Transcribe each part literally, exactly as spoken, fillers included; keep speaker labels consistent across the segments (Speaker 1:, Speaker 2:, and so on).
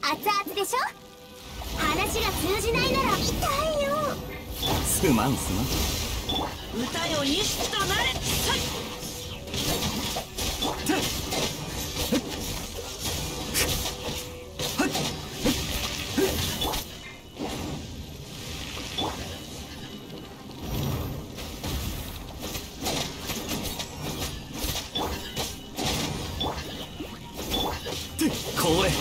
Speaker 1: 熱々でしょ。話が通じないなら痛いよ。
Speaker 2: すまんすまん。
Speaker 3: 歌よ錦となれ。さい
Speaker 2: これ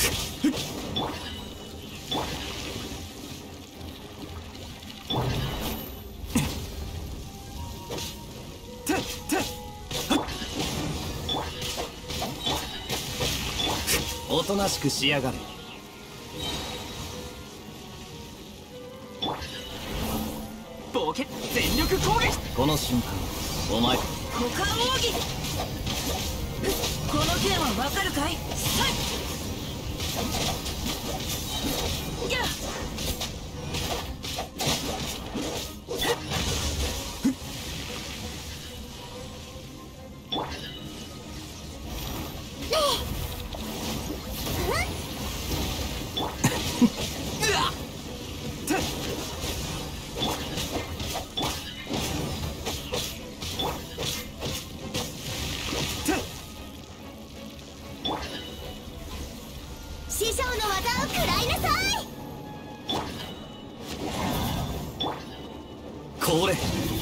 Speaker 2: おとなしくしやがれ。
Speaker 3: 冒険全力攻撃。
Speaker 2: この瞬間お前
Speaker 3: 股間奥義。この剣はわかるかい。さいやっ
Speaker 1: 師匠の技を食らいなさい。
Speaker 2: これ